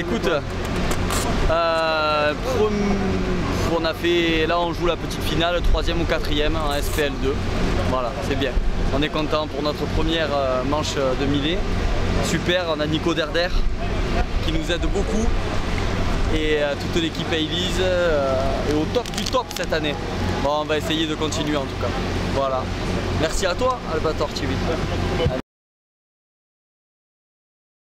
écoute, on a fait, là on joue la petite finale, 3e ou 4e en SPL2. Voilà, c'est bien. On est content pour notre première manche de mêlée. Super, on a Nico Derder qui nous aide beaucoup. Et toute l'équipe Ailise est au top du top cette année. Bon, on va essayer de continuer en tout cas. Voilà. Merci à toi, Albator TV.